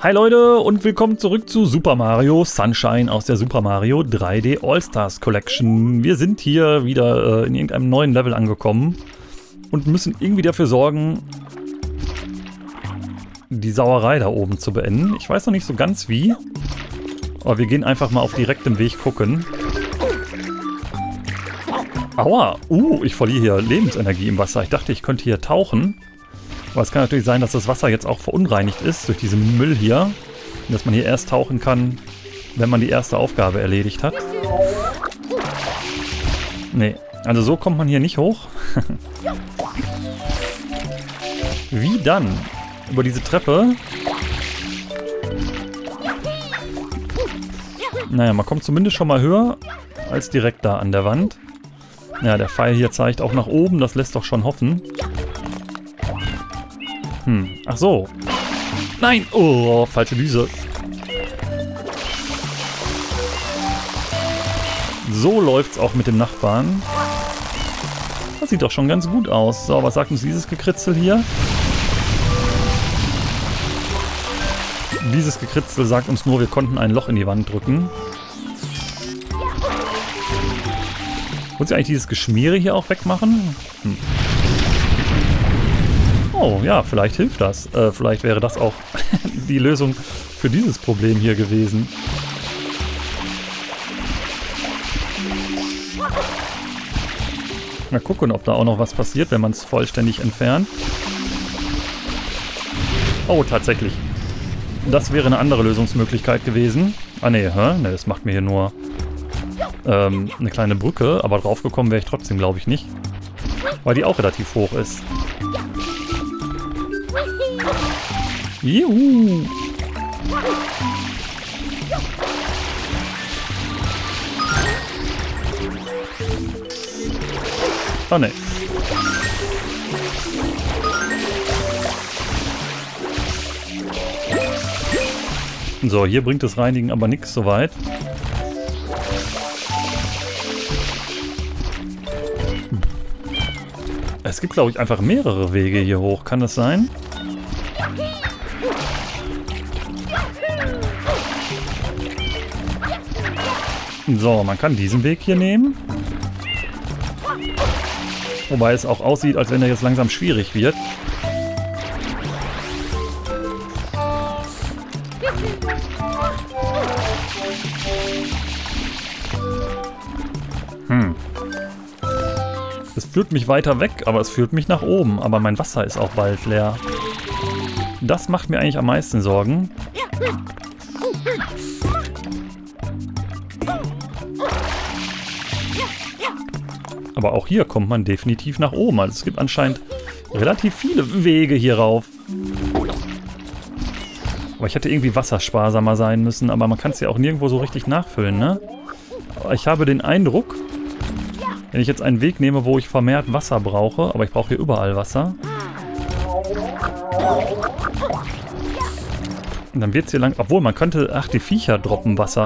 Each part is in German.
Hi Leute und willkommen zurück zu Super Mario Sunshine aus der Super Mario 3D All-Stars Collection. Wir sind hier wieder in irgendeinem neuen Level angekommen und müssen irgendwie dafür sorgen, die Sauerei da oben zu beenden. Ich weiß noch nicht so ganz wie, aber wir gehen einfach mal auf direktem Weg gucken. Aua, ich verliere hier Lebensenergie im Wasser. Ich dachte, ich könnte hier tauchen. Aber es kann natürlich sein, dass das Wasser jetzt auch verunreinigt ist durch diesen Müll hier. Und dass man hier erst tauchen kann, wenn man die erste Aufgabe erledigt hat. Nee, also so kommt man hier nicht hoch. Wie dann? Über diese Treppe? Naja, man kommt zumindest schon mal höher als direkt da an der Wand. Ja, der Pfeil hier zeigt auch nach oben, das lässt doch schon hoffen. Ach so. Nein! Oh, falsche Düse. So läuft's auch mit dem Nachbarn. Das sieht doch schon ganz gut aus. So, was sagt uns dieses Gekritzel hier? Dieses Gekritzel sagt uns nur, wir konnten ein Loch in die Wand drücken. Wollen Sie eigentlich dieses Geschmiere hier auch wegmachen? Oh, ja, vielleicht hilft das. Vielleicht wäre das auch die Lösung für dieses Problem hier gewesen. Mal gucken, ob da auch noch was passiert, wenn man es vollständig entfernt. Oh, tatsächlich. Das wäre eine andere Lösungsmöglichkeit gewesen. Ah, nee, nee, das macht mir hier nur eine kleine Brücke. Aber draufgekommen wäre ich trotzdem, glaube ich, nicht. Weil die auch relativ hoch ist. Juhu! Oh ne. So, hier bringt das Reinigen aber nichts soweit. Es gibt, glaube ich, einfach mehrere Wege hier hoch. Kann das sein? So, man kann diesen Weg hier nehmen. Wobei es auch aussieht, als wenn er jetzt langsam schwierig wird. Es führt mich weiter weg, aber es führt mich nach oben. Aber mein Wasser ist auch bald leer. Das macht mir eigentlich am meisten Sorgen. Aber auch hier kommt man definitiv nach oben. Also es gibt anscheinend relativ viele Wege hier rauf. Aber ich hätte irgendwie wassersparsamer sein müssen. Aber man kann es ja auch nirgendwo so richtig nachfüllen, ne? Aber ich habe den Eindruck, wenn ich jetzt einen Weg nehme, wo ich vermehrt Wasser brauche, aber ich brauche hier überall Wasser. Und dann wird es hier lang... Obwohl, man könnte... Ach, die Viecher droppen Wasser.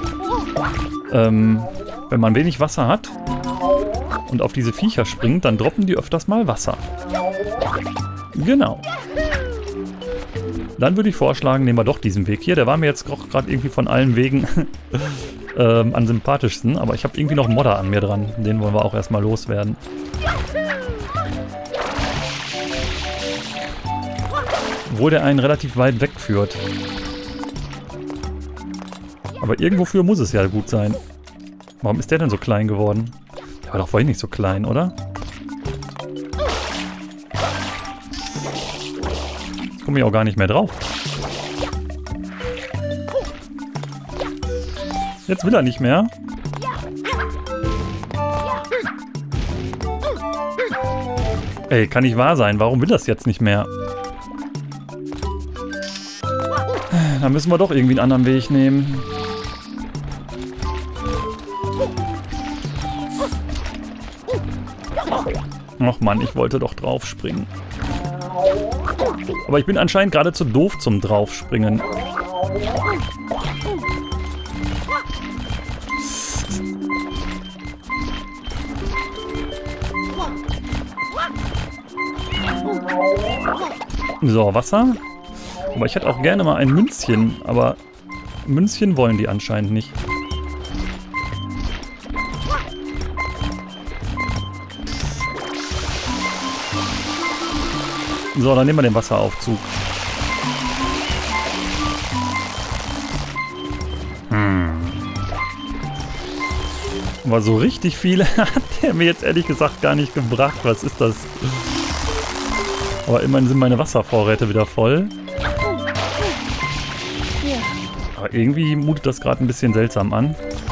Wenn man wenig Wasser hat und auf diese Viecher springt, dann droppen die öfters mal Wasser. Genau. Dann würde ich vorschlagen, nehmen wir doch diesen Weg hier. Der war mir jetzt gerade irgendwie von allen Wegen am sympathischsten. Aber ich habe irgendwie noch einen Modder an mir dran. Den wollen wir auch erstmal loswerden. Obwohl der einen relativ weit wegführt. Aber irgendwofür muss es ja gut sein. Warum ist der denn so klein geworden? Der war doch vorhin nicht so klein, oder? Jetzt komme ich auch gar nicht mehr drauf. Jetzt will er nicht mehr. Ey, kann nicht wahr sein. Warum will das jetzt nicht mehr? Dann müssen wir doch irgendwie einen anderen Weg nehmen. Ach Mann, ich wollte doch draufspringen. Aber ich bin anscheinend gerade zu doof zum Draufspringen. So, Wasser. Aber ich hätte auch gerne mal ein Münzchen, aber Münzchen wollen die anscheinend nicht. So, dann nehmen wir den Wasseraufzug. Aber so richtig viele hat der mir jetzt ehrlich gesagt gar nicht gebracht. Was ist das? Aber immerhin sind meine Wasservorräte wieder voll. Aber irgendwie mutet das gerade ein bisschen seltsam an.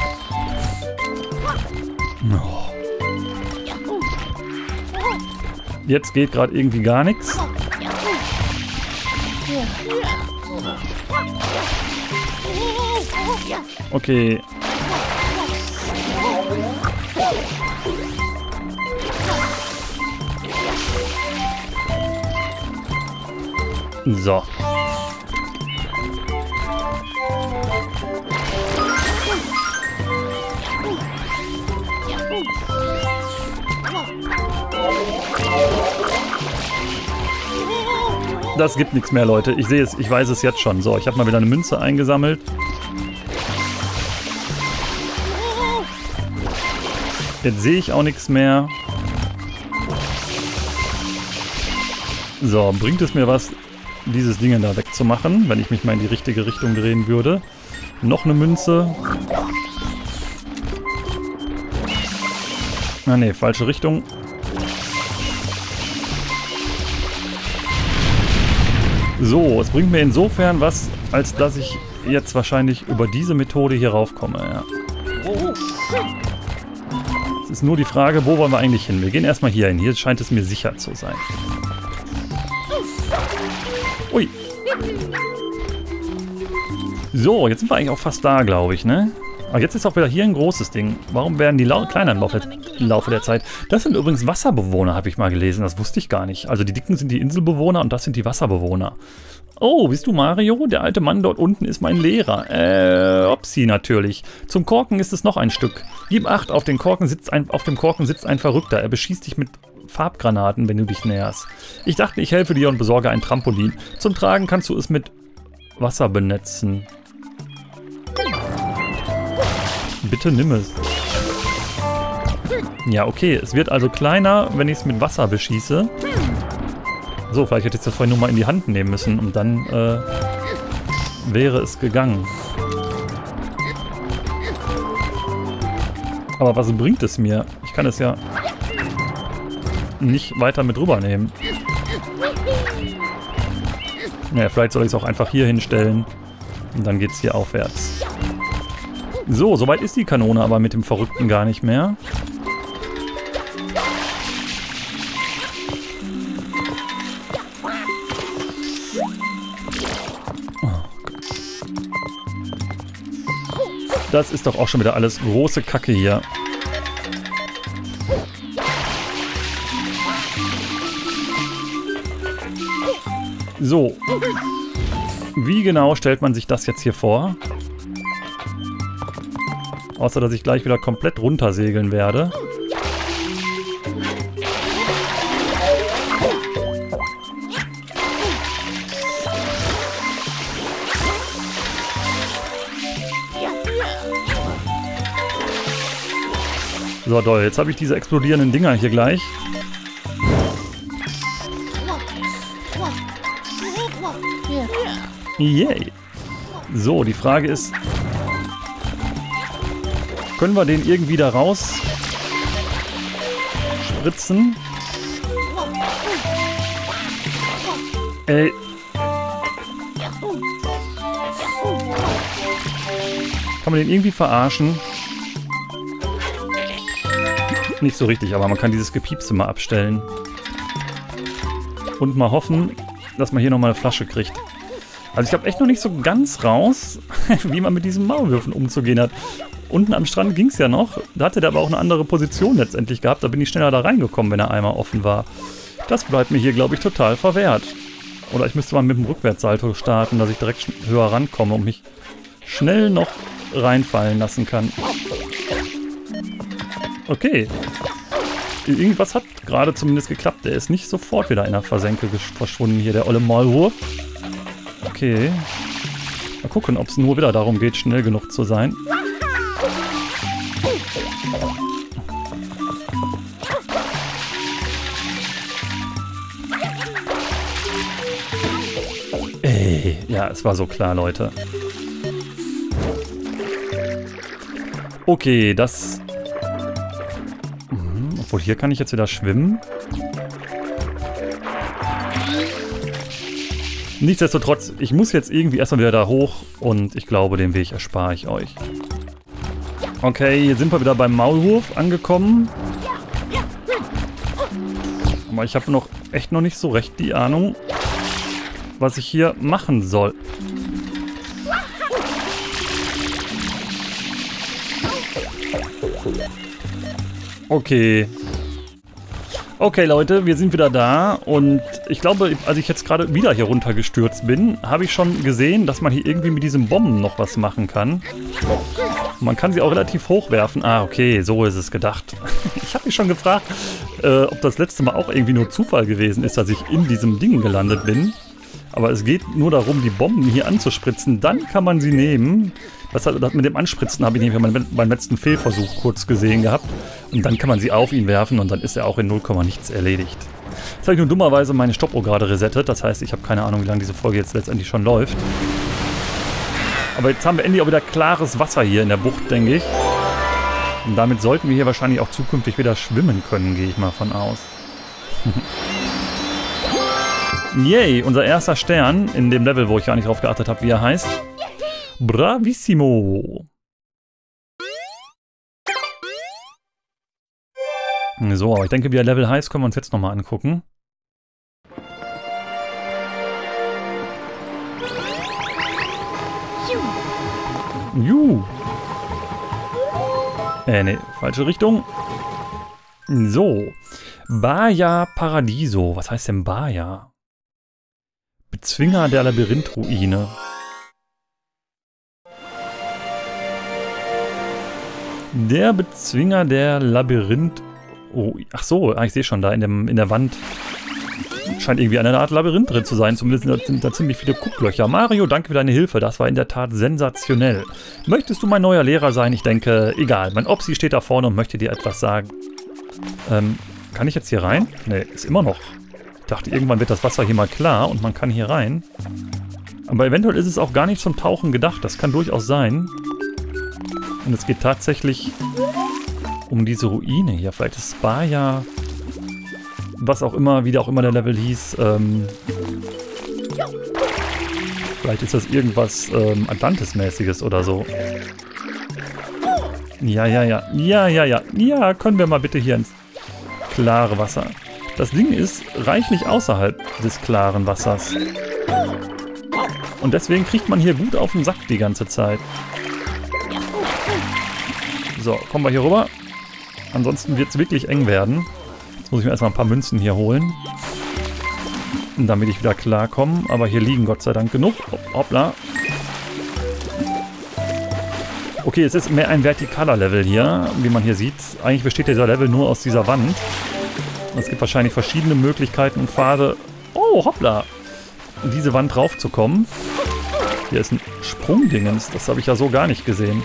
Oh. Jetzt geht gerade irgendwie gar nichts. Okay. So. Das gibt nichts mehr, Leute. Ich sehe es, ich weiß es jetzt schon. So, ich habe mal wieder eine Münze eingesammelt. Jetzt sehe ich auch nichts mehr. So, bringt es mir was, dieses Ding da wegzumachen, wenn ich mich mal in die richtige Richtung drehen würde? Noch eine Münze. Ah ne, falsche Richtung. So, es bringt mir insofern was, als dass ich jetzt wahrscheinlich über diese Methode hier raufkomme. Ja. Es ist nur die Frage, wo wollen wir eigentlich hin? Wir gehen erstmal hier hin. Hier scheint es mir sicher zu sein. Ui. So, jetzt sind wir eigentlich auch fast da, glaube ich, ne? Aber jetzt ist auch wieder hier ein großes Ding. Warum werden die kleiner im Laufe der Zeit? Das sind übrigens Wasserbewohner, habe ich mal gelesen. Das wusste ich gar nicht. Also die Dicken sind die Inselbewohner und das sind die Wasserbewohner. Oh, bist du Mario? Der alte Mann dort unten ist mein Lehrer. Upsi natürlich. Zum Korken ist es noch ein Stück. Gib Acht, auf dem Korken sitzt ein Verrückter. Er beschießt dich mit Farbgranaten, wenn du dich näherst. Ich dachte, ich helfe dir und besorge ein Trampolin. Zum Tragen kannst du es mit Wasser benetzen. Bitte nimm es. Ja, okay. Es wird also kleiner, wenn ich es mit Wasser beschieße. So, vielleicht hätte ich das vorhin nur mal in die Hand nehmen müssen und dann wäre es gegangen. Aber was bringt es mir? Ich kann es ja nicht weiter mit rübernehmen. Naja, vielleicht soll ich es auch einfach hier hinstellen und dann geht es hier aufwärts. So, soweit ist die Kanone aber mit dem Verrückten gar nicht mehr. Das ist doch auch schon wieder alles große Kacke hier. So. Wie genau stellt man sich das jetzt hier vor? Außer, dass ich gleich wieder komplett runtersegeln werde. So, toll. Jetzt habe ich diese explodierenden Dinger hier gleich. Yay. So, die Frage ist, können wir den irgendwie da raus spritzen? Ey. Kann man den irgendwie verarschen? Nicht so richtig, aber man kann dieses Gepiepse mal abstellen. Und mal hoffen, dass man hier nochmal eine Flasche kriegt. Also ich habe echt noch nicht so ganz raus, wie man mit diesen Maulwürfen umzugehen hat. Unten am Strand ging es ja noch. Da hatte der aber auch eine andere Position letztendlich gehabt. Da bin ich schneller da reingekommen, wenn er einmal offen war. Das bleibt mir hier, glaube ich, total verwehrt. Oder ich müsste mal mit dem Rückwärtssalto starten, dass ich direkt höher rankomme und mich schnell noch reinfallen lassen kann. Okay. Irgendwas hat gerade zumindest geklappt. Der ist nicht sofort wieder in der Versenke verschwunden hier, der olle Maulwurf. Okay. Mal gucken, ob es nur wieder darum geht, schnell genug zu sein. Ey, ja, es war so klar, Leute. Okay, das... Obwohl, hier kann ich jetzt wieder schwimmen. Nichtsdestotrotz, ich muss jetzt irgendwie erstmal wieder da hoch und ich glaube, den Weg erspare ich euch. Okay, hier sind wir wieder beim Maulwurf angekommen. Aber ich habe echt noch nicht so recht die Ahnung, was ich hier machen soll. Okay. Okay, Leute, wir sind wieder da und ich glaube, als ich jetzt gerade wieder hier runtergestürzt bin, habe ich schon gesehen, dass man hier irgendwie mit diesen Bomben noch was machen kann. Man kann sie auch relativ hoch werfen. Ah, okay, so ist es gedacht. Ich habe mich schon gefragt, ob das letzte Mal auch irgendwie nur Zufall gewesen ist, dass ich in diesem Ding gelandet bin. Aber es geht nur darum, die Bomben hier anzuspritzen. Dann kann man sie nehmen. Das mit dem Anspritzen habe ich nämlich beim letzten Fehlversuch kurz gesehen gehabt. Und dann kann man sie auf ihn werfen und dann ist er auch in 0, nichts erledigt. Jetzt habe ich nur dummerweise meine Stoppuhr gerade resettet. Das heißt, ich habe keine Ahnung, wie lange diese Folge jetzt letztendlich schon läuft. Aber jetzt haben wir endlich auch wieder klares Wasser hier in der Bucht, denke ich. Und damit sollten wir hier wahrscheinlich auch zukünftig wieder schwimmen können, gehe ich mal von aus. Yay, unser erster Stern in dem Level, wo ich gar nicht drauf geachtet habe, wie er heißt. Bravissimo. So, aber ich denke, wie er Level heißt, können wir uns jetzt nochmal angucken. Ne, falsche Richtung. So. Baya Paradiso. Was heißt denn Baya? Bezwinger der Labyrinthruine. Der Bezwinger der Labyrinth... Oh, ach so, ich sehe schon, da in der Wand scheint irgendwie eine Art Labyrinth drin zu sein. Zumindest sind da ziemlich viele Gucklöcher. Mario, danke für deine Hilfe. Das war in der Tat sensationell. Möchtest du mein neuer Lehrer sein? Ich denke, egal. Mein Opsi steht da vorne und möchte dir etwas sagen. Kann ich jetzt hier rein? Ne, ist immer noch. Ich dachte, irgendwann wird das Wasser hier mal klar und man kann hier rein. Aber eventuell ist es auch gar nicht zum Tauchen gedacht. Das kann durchaus sein. Und es geht tatsächlich um diese Ruine hier. Vielleicht ist Baya, was auch immer, wie auch immer der Level hieß. Vielleicht ist das irgendwas Atlantis-mäßiges oder so. Ja, können wir mal bitte hier ins klare Wasser. Das Ding ist reichlich außerhalb des klaren Wassers. Und deswegen kriegt man hier gut auf den Sack die ganze Zeit. So, kommen wir hier rüber. Ansonsten wird es wirklich eng werden. Jetzt muss ich mir erstmal ein paar Münzen hier holen. Damit ich wieder klarkomme. Aber hier liegen Gott sei Dank genug. Hoppla. Okay, es ist mehr ein vertikaler Level hier, wie man hier sieht. Eigentlich besteht dieser Level nur aus dieser Wand. Es gibt wahrscheinlich verschiedene Möglichkeiten und Pfade. Oh, hoppla. Diese Wand raufzukommen. Hier ist ein Sprungdingens. Das habe ich ja so gar nicht gesehen.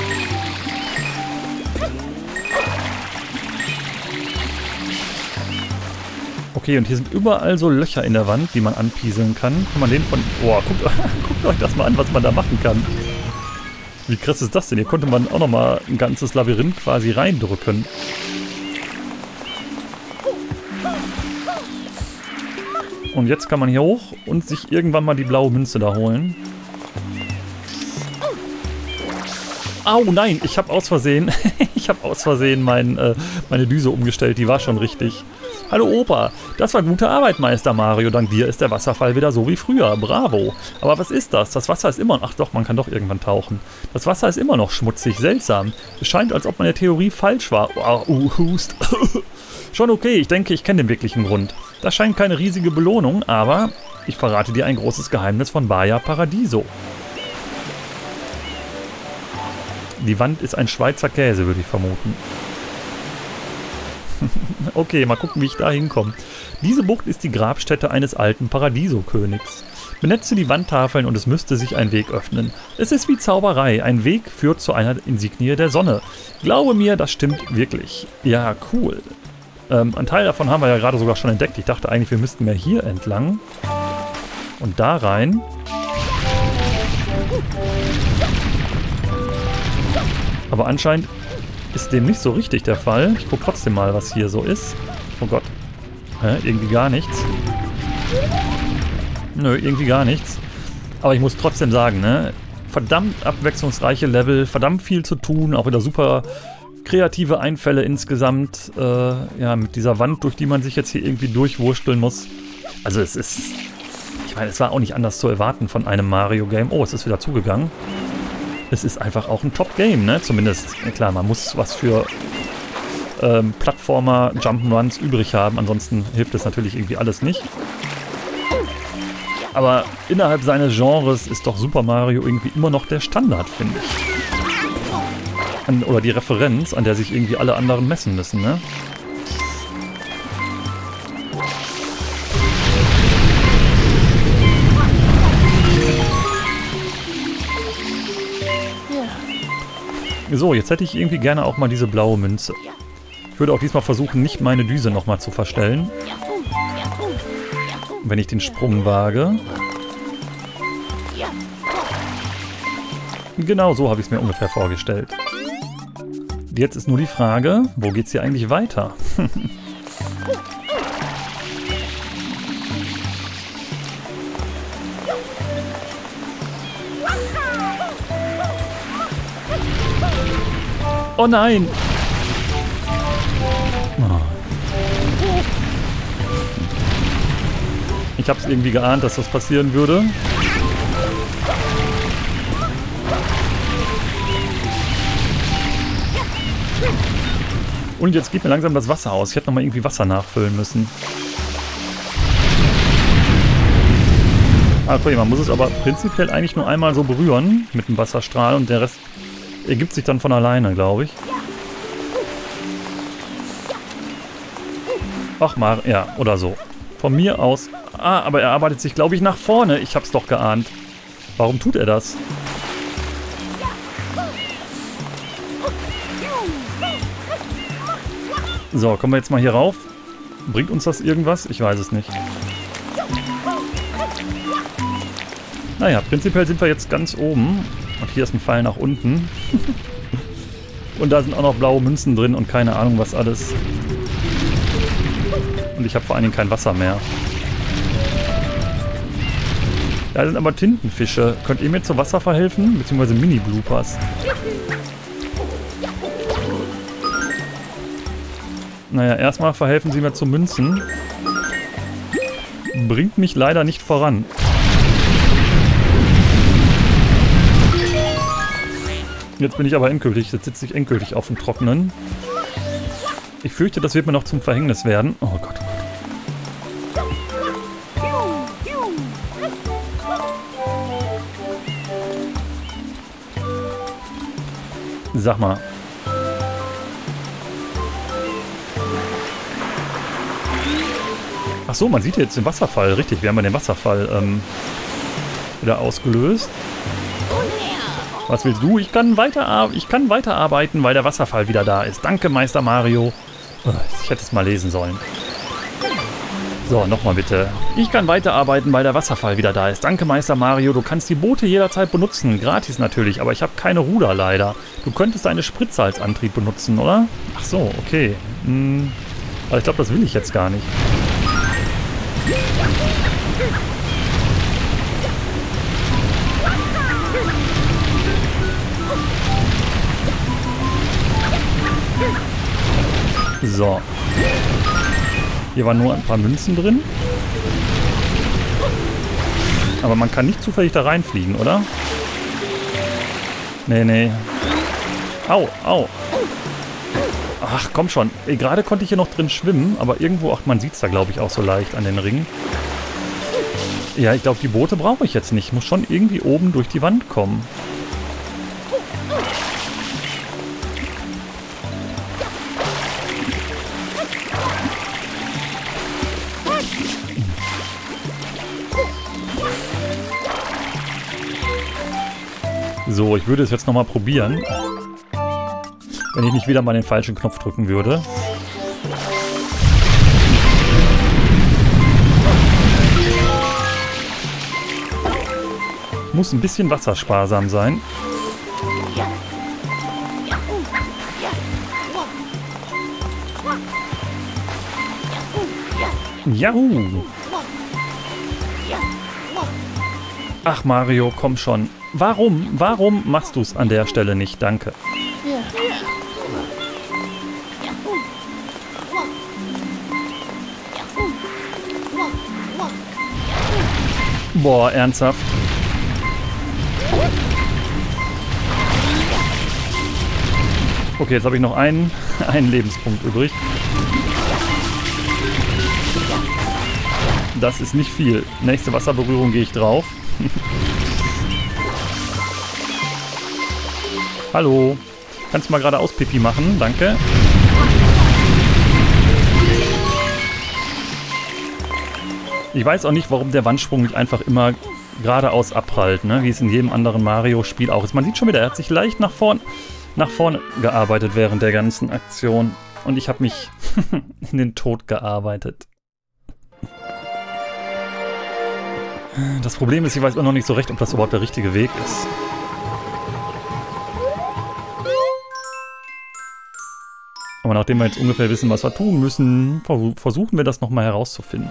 Okay, und hier sind überall so Löcher in der Wand, die man anpieseln kann. Kann man den von... Boah, guckt euch das mal an, was man da machen kann. Wie krass ist das denn? Hier konnte man auch nochmal ein ganzes Labyrinth quasi reindrücken. Und jetzt kann man hier hoch und sich irgendwann mal die blaue Münze da holen. Au, nein, ich habe aus Versehen, meine Düse umgestellt, die war schon richtig. Hallo Opa, das war gute Arbeit, Meister Mario. Dank dir ist der Wasserfall wieder so wie früher. Bravo. Aber was ist das? Das Wasser ist immer noch... Ach doch, man kann doch irgendwann tauchen. Das Wasser ist immer noch schmutzig, seltsam. Es scheint, als ob meine Theorie falsch war. Hust. Schon okay, ich denke, ich kenne den wirklichen Grund. Das scheint keine riesige Belohnung, aber ich verrate dir ein großes Geheimnis von Baya Paradiso. Die Wand ist ein Schweizer Käse, würde ich vermuten. Okay, mal gucken, wie ich da hinkomme. Diese Bucht ist die Grabstätte eines alten Paradiso-Königs. Benetze die Wandtafeln und es müsste sich ein Weg öffnen. Es ist wie Zauberei. Ein Weg führt zu einer Insignie der Sonne. Glaube mir, das stimmt wirklich. Ja, cool. Ein Teil davon haben wir ja gerade sogar schon entdeckt. Ich dachte eigentlich, wir müssten mehr hier entlang. Und da rein. Aber anscheinend ist dem nicht so richtig der Fall. Ich gucke trotzdem mal, was hier so ist. Oh Gott. Irgendwie gar nichts. Nö, irgendwie gar nichts. Aber ich muss trotzdem sagen, ne? Verdammt abwechslungsreiche Level, verdammt viel zu tun, auch wieder super kreative Einfälle insgesamt. Ja, mit dieser Wand, durch die man sich jetzt hier irgendwie durchwursteln muss. Also es ist... Ich meine, es war auch nicht anders zu erwarten von einem Mario-Game. Oh, es ist wieder zugegangen. Es ist einfach auch ein Top-Game, ne? Zumindest, klar, man muss was für Plattformer, Jump'n'Runs übrig haben. Ansonsten hilft es natürlich irgendwie alles nicht. Aber innerhalb seines Genres ist doch Super Mario irgendwie immer noch der Standard, finde ich. Oder die Referenz, an der sich irgendwie alle anderen messen müssen, ne? So, jetzt hätte ich irgendwie gerne auch mal diese blaue Münze. Ich würde auch diesmal versuchen, nicht meine Düse nochmal zu verstellen. Wenn ich den Sprung wage. Genau so habe ich es mir ungefähr vorgestellt. Jetzt ist nur die Frage, wo geht's hier eigentlich weiter? Oh nein! Oh. Ich habe es irgendwie geahnt, dass das passieren würde. Und jetzt geht mir langsam das Wasser aus. Ich hätte nochmal irgendwie Wasser nachfüllen müssen. Ah, okay, man muss es aber prinzipiell eigentlich nur einmal so berühren mit dem Wasserstrahl und der Rest ergibt sich dann von alleine, glaube ich. Ach mal, ja, oder so. Von mir aus. Ah, aber er arbeitet sich, glaube ich, nach vorne. Ich hab's doch geahnt. Warum tut er das? So, kommen wir jetzt mal hier rauf. Bringt uns das irgendwas? Ich weiß es nicht. Naja, prinzipiell sind wir jetzt ganz oben. Und hier ist ein Pfeil nach unten. Und da sind auch noch blaue Münzen drin und keine Ahnung was alles. Und ich habe vor allen Dingen kein Wasser mehr. Da sind aber Tintenfische. Könnt ihr mir zu Wasser verhelfen? Beziehungsweise Mini-Bloopers. Naja, erstmal verhelfen sie mir zu Münzen. Bringt mich leider nicht voran. Jetzt bin ich aber endgültig, jetzt sitze ich endgültig auf dem Trockenen. Ich fürchte, das wird mir noch zum Verhängnis werden. Oh Gott. Sag mal. Ach so, man sieht jetzt den Wasserfall. Richtig, wir haben ja den Wasserfall wieder ausgelöst. Was willst du? Ich kann weiterarbeiten, weil der Wasserfall wieder da ist. Danke, Meister Mario. Ich hätte es mal lesen sollen. So, nochmal bitte. Ich kann weiterarbeiten, weil der Wasserfall wieder da ist. Danke, Meister Mario. Du kannst die Boote jederzeit benutzen. Gratis natürlich, aber ich habe keine Ruder leider. Du könntest eine Spritze als Antrieb benutzen, oder? Ach so, okay. Aber ich glaube, das will ich jetzt gar nicht. So. Hier waren nur ein paar Münzen drin. Aber man kann nicht zufällig da reinfliegen, oder? Nee, nee. Au, au. Ach, komm schon. Gerade konnte ich hier noch drin schwimmen, aber irgendwo, ach, man sieht es da, glaube ich, auch so leicht an den Ringen. Ja, ich glaube, die Boote brauche ich jetzt nicht. Ich muss schon irgendwie oben durch die Wand kommen. So, ich würde es jetzt nochmal probieren. Wenn ich nicht wieder mal den falschen Knopf drücken würde. Muss ein bisschen wassersparsam sein. Juhu! Ach Mario, komm schon. Warum machst du es an der Stelle nicht? Danke. Boah, ernsthaft. Okay, jetzt habe ich noch einen Lebenspunkt übrig. Das ist nicht viel. Nächste Wasserberührung gehe ich drauf. Hallo. Kannst du mal geradeaus Pipi machen? Danke. Ich weiß auch nicht, warum der Wandsprung nicht einfach immer geradeaus abprallt, ne? Wie es in jedem anderen Mario-Spiel auch ist. Man sieht schon wieder, er hat sich leicht nach vorne gearbeitet während der ganzen Aktion. Und ich habe mich in den Tod gearbeitet. Das Problem ist, ich weiß auch noch nicht so recht, ob das überhaupt der richtige Weg ist. Aber nachdem wir jetzt ungefähr wissen, was wir tun müssen, versuchen wir das nochmal herauszufinden.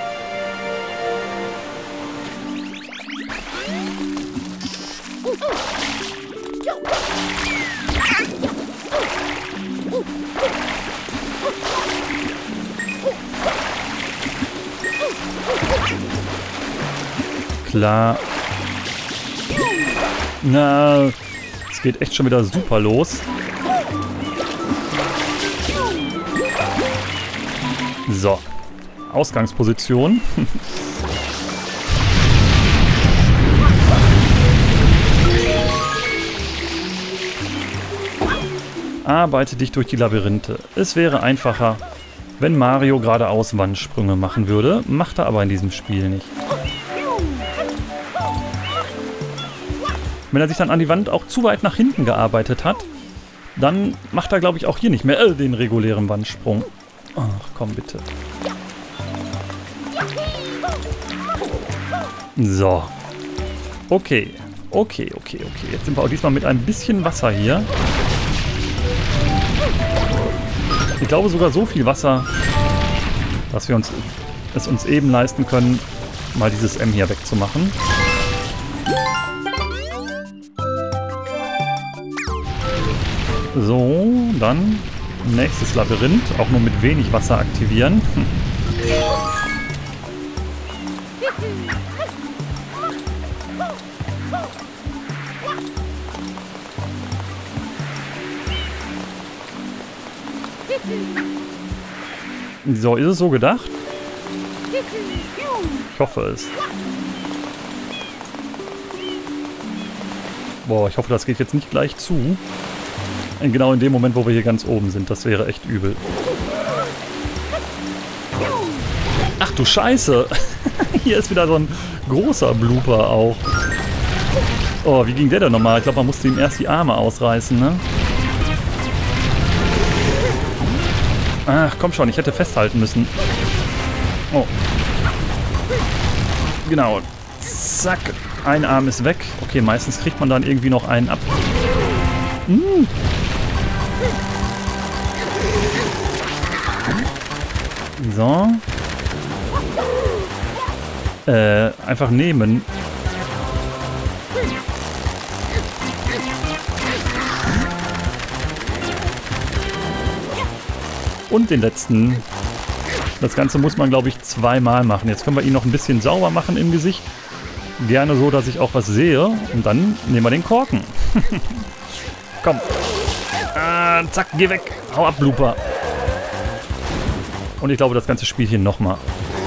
Klar. Na, es geht echt schon wieder super los. So. Ausgangsposition. Arbeite dich durch die Labyrinthe. Es wäre einfacher, wenn Mario geradeaus Wandsprünge machen würde. Macht er aber in diesem Spiel nicht. Wenn er sich dann an die Wand auch zu weit nach hinten gearbeitet hat, dann macht er, glaube ich, auch hier nicht mehr den regulären Wandsprung. Ach, komm bitte. So. Okay. Okay. Jetzt sind wir auch diesmal mit ein bisschen Wasser hier. Ich glaube sogar so viel Wasser, dass wir es uns eben leisten können, mal dieses M hier wegzumachen. So, dann nächstes Labyrinth, auch nur mit wenig Wasser aktivieren. So, ist es so gedacht? Ich hoffe es. Boah, ich hoffe, das geht jetzt nicht gleich zu. Genau in dem Moment, wo wir hier ganz oben sind. Das wäre echt übel. Ach du Scheiße! Hier ist wieder so ein großer Blooper auch. Oh, wie ging der denn nochmal? Ich glaube, man musste ihm erst die Arme ausreißen, ne? Ach, komm schon, ich hätte festhalten müssen. Oh. Genau. Zack. Ein Arm ist weg. Okay, meistens kriegt man dann irgendwie noch einen ab. So. Einfach nehmen. Und den letzten. Das Ganze muss man, glaube ich, zweimal machen. Jetzt können wir ihn noch ein bisschen sauber machen im Gesicht. Gerne so, dass ich auch was sehe. Und dann nehmen wir den Korken. Komm. Zack, geh weg. Hau ab, Blooper. Und ich glaube, das ganze Spielchen nochmal.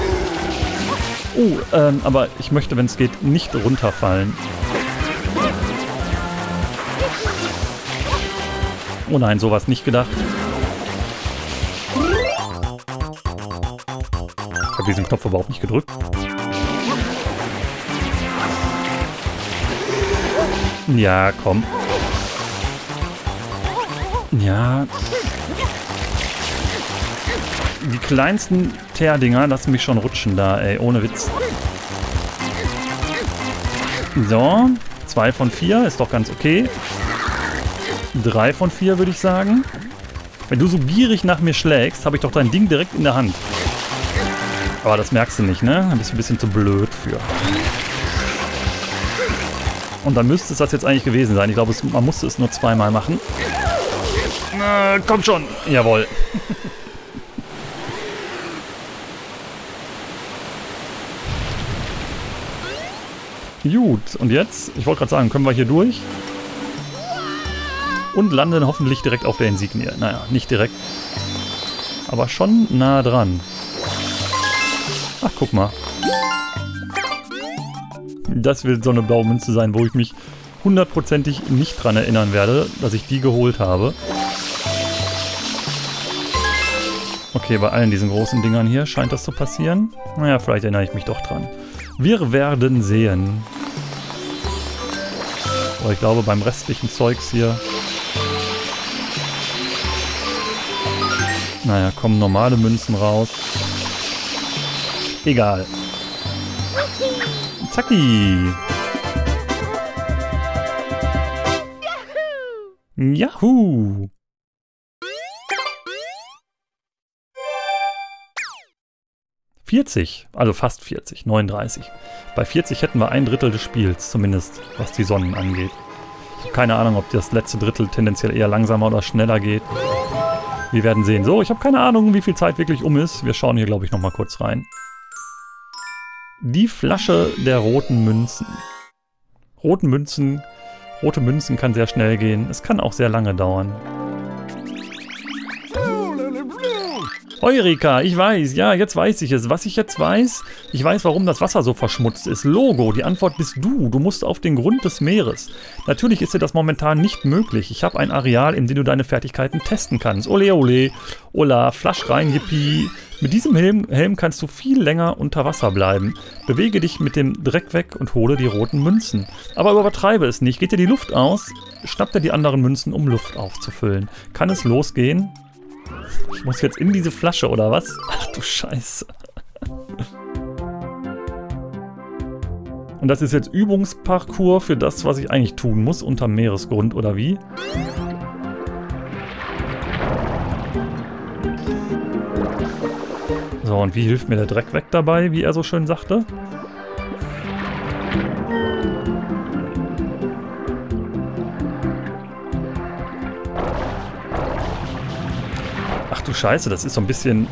Aber ich möchte, wenn es geht, nicht runterfallen. Oh nein, sowas nicht gedacht. Ich habe diesen Knopf überhaupt nicht gedrückt. Ja, komm. Ja. Die kleinsten Teerdinger lassen mich schon rutschen da, ey. Ohne Witz. So. 2 von 4 ist doch ganz okay. 3 von 4 würde ich sagen. Wenn du so gierig nach mir schlägst, habe ich doch dein Ding direkt in der Hand. Aber das merkst du nicht, ne? Da bist du ein bisschen zu blöd für. Und dann müsste es das jetzt eigentlich gewesen sein. Ich glaube, man musste es nur zweimal machen. Komm schon. Jawohl. Gut, und jetzt, ich wollte gerade sagen, können wir hier durch? Und landen hoffentlich direkt auf der Insignie. Naja, nicht direkt. Aber schon nah dran. Ach, guck mal. Das wird so eine blaue Münze sein, wo ich mich hundertprozentig nicht dran erinnern werde, dass ich die geholt habe. Okay, bei allen diesen großen Dingern hier scheint das zu passieren. Naja, vielleicht erinnere ich mich doch dran. Wir werden sehen. Aber ich glaube, beim restlichen Zeugs hier... Naja, kommen normale Münzen raus. Egal. Zacki! Yahoo! ...40, also fast 40, 39. Bei 40 hätten wir ein Drittel des Spiels, zumindest was die Sonnen angeht. Ich habe keine Ahnung, ob das letzte Drittel tendenziell eher langsamer oder schneller geht. Wir werden sehen. So, ich habe keine Ahnung, wie viel Zeit wirklich um ist. Wir schauen hier, glaube ich, nochmal kurz rein. Die Flasche der roten Münzen. Rote Münzen kann sehr schnell gehen. Es kann auch sehr lange dauern. Eureka, ich weiß, ja, jetzt weiß ich es. Was ich jetzt weiß, ich weiß, warum das Wasser so verschmutzt ist. Logo, die Antwort bist du. Du musst auf den Grund des Meeres. Natürlich ist dir das momentan nicht möglich. Ich habe ein Areal, in dem du deine Fertigkeiten testen kannst. Ole, ole, Ola, Flasch rein, yippie. Mit diesem Helm kannst du viel länger unter Wasser bleiben. Bewege dich mit dem Dreck weg und hole die roten Münzen. Aber übertreibe es nicht. Geht dir die Luft aus, schnapp dir die anderen Münzen, um Luft aufzufüllen. Kann es losgehen? Ich muss jetzt in diese Flasche, oder was? Ach du Scheiße. Und das ist jetzt Übungsparcours für das, was ich eigentlich tun muss, unterm Meeresgrund, oder wie? So, und wie hilft mir der Dreck weg dabei, wie er so schön sagte? Ach du Scheiße, das ist so ein bisschen...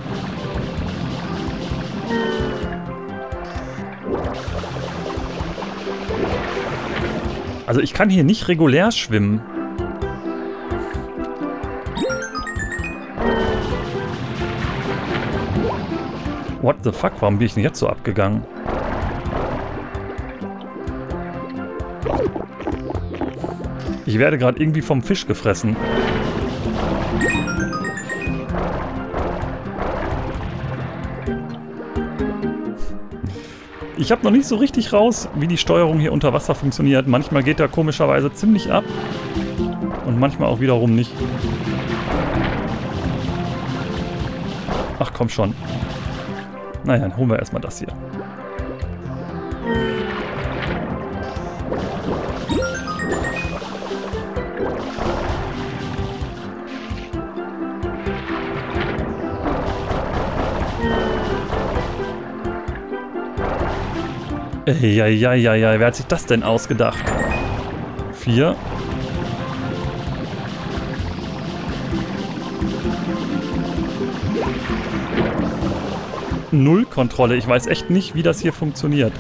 Also ich kann hier nicht regulär schwimmen. What the fuck, warum bin ich denn jetzt so abgegangen? Ich werde gerade irgendwie vom Fisch gefressen. Ich habe noch nicht so richtig raus, wie die Steuerung hier unter Wasser funktioniert. Manchmal geht er komischerweise ziemlich ab und manchmal auch wiederum nicht. Ach komm schon. Naja, dann holen wir erstmal das hier. Wer hat sich das denn ausgedacht? 4. Null Kontrolle. Ich weiß echt nicht, wie das hier funktioniert.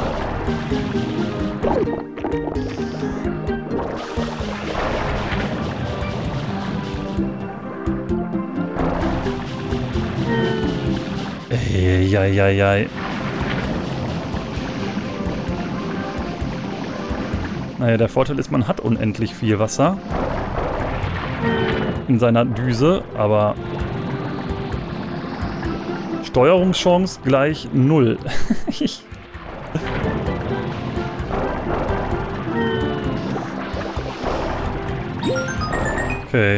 Naja, der Vorteil ist, man hat unendlich viel Wasser in seiner Düse, aber Steuerungschance gleich 0. Okay.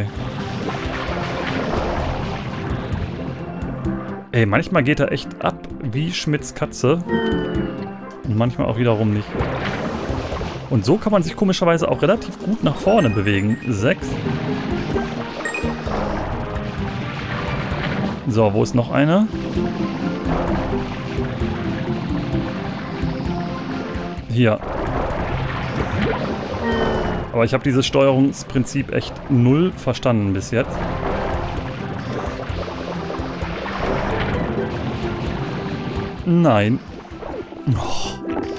Ey, manchmal geht er echt ab wie Schmidts Katze. Und manchmal auch wiederum nicht. Und so kann man sich komischerweise auch relativ gut nach vorne bewegen. 6. So, wo ist noch eine? Hier. Aber ich habe dieses Steuerungsprinzip echt null verstanden bis jetzt. Nein. Oh.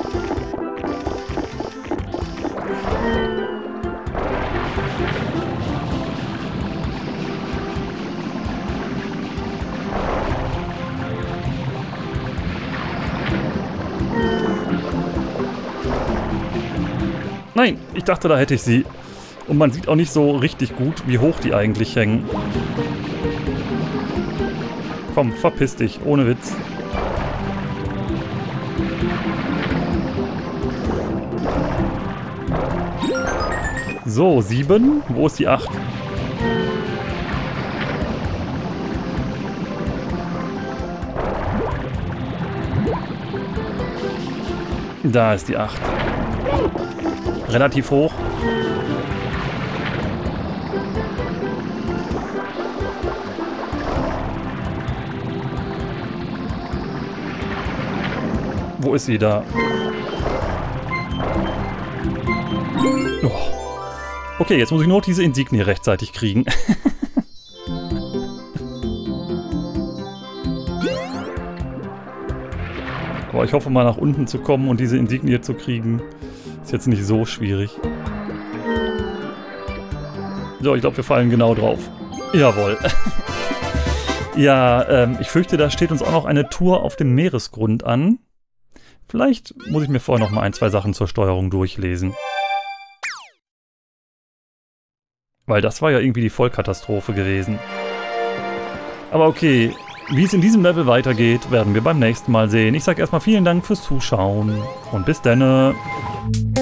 Nein, ich dachte, da hätte ich sie. Und man sieht auch nicht so richtig gut, wie hoch die eigentlich hängen. Komm, verpiss dich, ohne Witz. So, 7. Wo ist die 8? Da ist die 8. Relativ hoch. Wo ist sie da? Oh. Okay, jetzt muss ich nur noch diese Insignie rechtzeitig kriegen. Aber ich hoffe mal nach unten zu kommen und diese Insignie zu kriegen. Ist jetzt nicht so schwierig. So, ich glaube, wir fallen genau drauf. Jawohl. Ja, ich fürchte, da steht uns auch noch eine Tour auf dem Meeresgrund an. Vielleicht muss ich mir vorher noch mal ein, zwei Sachen zur Steuerung durchlesen. Weil das war ja irgendwie die Vollkatastrophe gewesen. Aber okay, wie es in diesem Level weitergeht, werden wir beim nächsten Mal sehen. Ich sage erstmal vielen Dank fürs Zuschauen und bis dann.